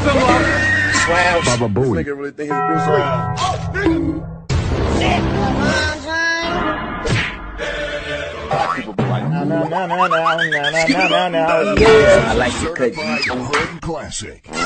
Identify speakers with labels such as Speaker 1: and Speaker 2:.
Speaker 1: Wow.
Speaker 2: Baba
Speaker 1: This
Speaker 2: Booey.
Speaker 1: nigga really think he's Bruce Lee. People be like,
Speaker 3: No. Yeah, I like to cut.
Speaker 2: Certified Hood Classic.